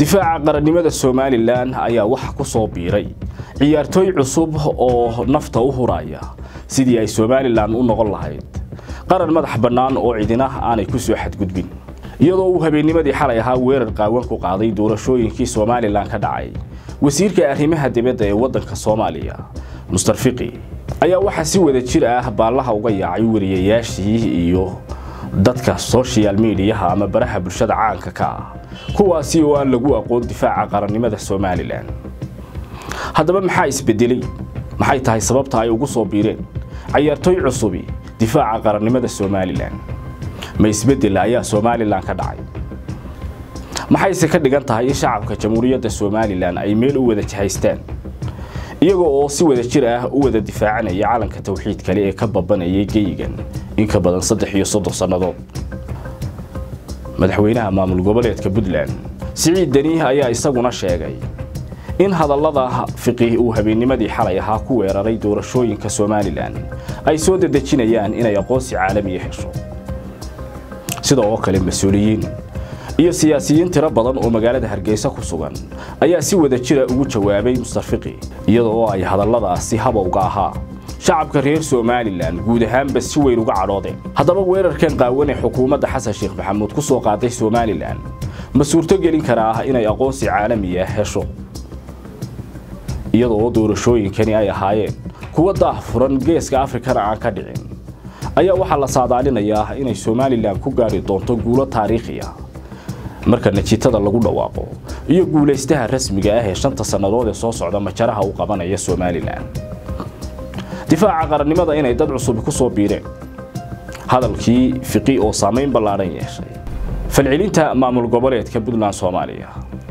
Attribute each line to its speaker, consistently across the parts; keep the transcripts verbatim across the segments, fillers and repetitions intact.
Speaker 1: difaaca qarannimada Somaliland ayaa wax ku soo biiray ciyaartoy cusub oo nafta u huraya sidii ay Somaliland u noqon lahayd qaran madax bannaan oo cidina aanay ku soo xadgudbin iyadoo uu habeennimadii xalay ahaa weerar qaawan ku qaaday doorashooyinkii Somaliland ka dhacay wasiirka arrimaha dibadda ee waddanka Soomaaliya Mustar Fiqi ayaa waxa si wada jir ah baalaha uga yaacay wariyayaashii iyo dadka social media ama baraha bulshada caanka ka ah kuwaasi oo aan lagu aqoon difaaca qarannimada Somaliland haddaba maxaa isbedelay maxay tahay sababta ay ugu soo biireen ciyaartoy cusub difaaca qarannimada Somaliland ma isbedel ayaa Somaliland ka dhacay maxay se ka dhigan tahay in shacabka jamhuuriyadda Somaliland ay meel u wada jihaystaan iyagoo oo si wada jir ah u wada difaacanaya calanka tawxiid kale ee ka babanayay geeyigan in ka badan saddex iyo soddon sanadood madaxweynaha maamul goboleedka Puntland Siciid Dani ayaa isaguna sheegay in hadallada Fiqi uu habeennimadii xalay ahaa ku weeraray doorashooyinka Somaliland ay soo dadejinayaan inay aqoonsi caalami ah hesho sidoo kale mas'uuliyiin iyo siyaasiyiin tiro badan oo magaalada Hargeysa ku sugan ayaa si wada jir ah ugu jawaabay Mustar Fiqi iyadoo ay hadalladaasi habowga ahaa shacabka reer Somaliland guud ahaanba si weyn uga cadhoodeen haddaba weerarkan qaawan ee xukuumadda Xasan Sheekh Maxamuud ku soo qaaday Somaliland ma suurto gelin karaa inay aqoonsi caalami ah hesho iyadoo doorashooyinkani ay ahaayeen kuwa daahfuran geeska Afrika aan ka dhicin ayaa waxa la saadaalinayaa inay Somaliland ku gaari doonto guulo taariikhi ah marka natiijada lagu dhawaaqo iyo guuleystaha rasmiga ah ee shanta sanadood ee soo socda majaraha uu qabanaya Somaliland difaaca qarannimada inay dad cusub ku soo biireen hadalkii Fiqi oo saameyn ballaaran yeeshay falcelinta maamul goboleedka Puntland Soomaaliya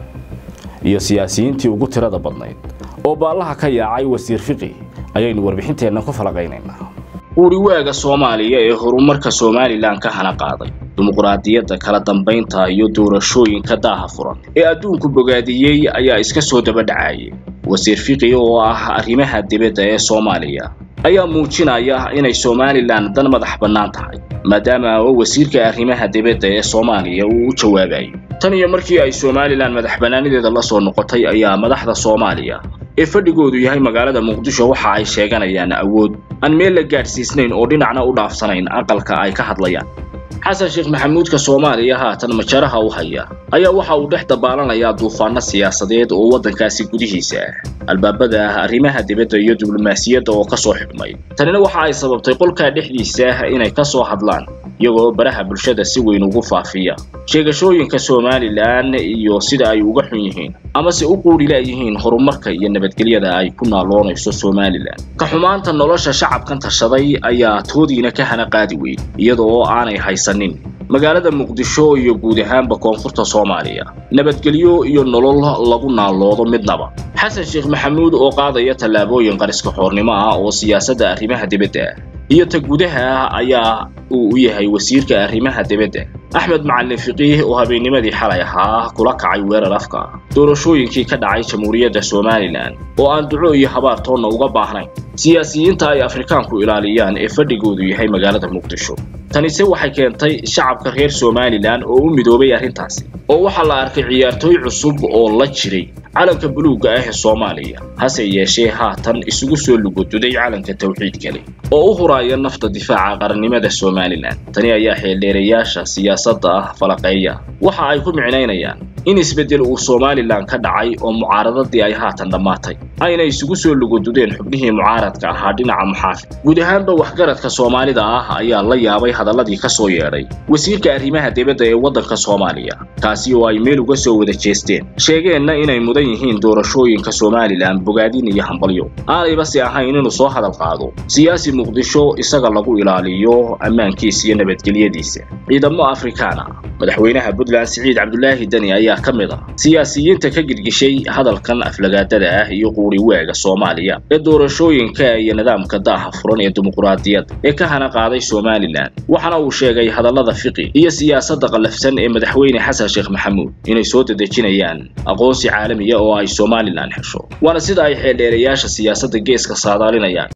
Speaker 1: iyo siyaasiyiintii ugu tirada badnayd oo baalaha ka yaacay wasiir Fiqi ayaynu warbixinteena ku falaqaynaynaa uriwaaga Soomaaliya ee horumarka Somaliland ka hana qaaday dimuqraadiyadda kala dambeynta iyo doorashooyinka daahfuran ee adduunku bogaadiyay ayaa iska soo daba dhacay wasiir Fiqi oo ah arrimaha dibadda ee Soomaaliya ayaa muujinaya inay Somaliland dan madax bannaan tahay maadaama uu wasiirka arrimaha dibadda ee Soomaaliya uu u jawaabay tan iyo markii ay Somaliland madax bannaanideeda la soo noqotay ayaa madaxda Soomaaliya ee fadhigoodu yahay magaalada Muqdisho waxa ay sheeganayaan awood aan meel la gaarsiisnayn oo dhinacna u dhaafsanayn aqalka ay ka hadlayaan Xasan Sheekh Maxamuud ka Soomaaliya haatan majaraha u haya ayaa waxa uu dhex dabaalanaya duufaano siyaasadeed oo waddankaasi gudihiisa albaabada arrimaha dibadda iyo diblomaasiyadda oo ka soo xidhmay tanina waxa ay sababtay qolka dhexdiisa inay ka soo hadlaan iyagoo baraha bulshada si weyn ugu faafiya sheegashooyinka Somaliland iyo sida ay uga xun yihiin ama si u quuri leeyihiin horumarka iyo nabadgelyada ay ku naaloonayso Somaliland ka xumaanta nolosha shacabkan tashaday ayaa toodiina ka hana qaadi weyn iyadoo aanay haysanin magaalada Muqdisho iyo guud ahaanba koonfurta Soomaaliya nabadgelyo iyo nolol lagu naaloodo midnaba Xasan Sheekh Maxamuud oo qaadaya talaabooyin qariska xoornimo ah oo siyaasadda arrimaha dibadda iyo ta gudaha ayaa uu yahay wasiirka arrimaha dibadda Axmed Macallin Fiqi oo habeennimadii xalay ahaa kula kacay weerar afka doorashooyinkii ka dhacay jamhuuriyadda Somaliland oo aan duco iyo habaar toona uga baahnayn siyaasiyiinta ay Afrikaanku ilaaliyaan ee fadhigoodu yahay magaalada Muqdisho tanise waxay keentay shacabka reer Somaliland oo u midoobay arrintaasi oo waxa la arkay ciyaartoy cusub oo la jiray calanka buluuga ah ee Soomaaliya hase yeeshee haatan isugu soo lugududay calanka tawxiid kale oo u huraya nafta difaaca qarannimada Somaliland tani ayaa xeeldheerayaasha siyaasadda ah falaqeeya waxa ay ku micnaynayaan in isbedel uu Somaliland ka dhacay oo mucaaradadii ay haatan dhamaatay ayna isugu soo lugududeen xubnihii mucaaradka ahaa dhinaca muxaafid guud ahaanba waxgaradka Soomaalida ah ayaa la yaabay hadalladii ka soo yeeray wasiirka arrimaha dibadda ee waddanka Soomaaliya kaasi oo ay meel uga soo wada jeesteen sheegeenna inay mudan yihiin doorashooyinka Somaliland bogaadin iyo hambalyo aanayba si ahayn inuu soo hadal qaado siyaasi Muqdisho isaga lagu ilaaliyo ammaankiisa iyo nabadgelyadiisa ciidamo Afrikaana madaxweynaha Puntland Siciid Cabdullaahi Dani ayaa ka mid ah siyaasiyiinta ka girgishay hadalkan aflagaadada ah iyo quuri waaga Soomaaliya ee doorashooyinka iyo nidaamka daahfuran ee dimuqraadiyadda ee ka hana qaaday Somaliland waxana uu sheegay hadallada Fiqi iyo siyaasadda qalafsan ee madaxweyne Xasan Sheekh Maxamuud inay soo dadejinayaan aqoonsi caalami ah oo ay Somaliland hesho waana sida ay xeeldheerayaasha siyaasadda geeska saadaalinayaan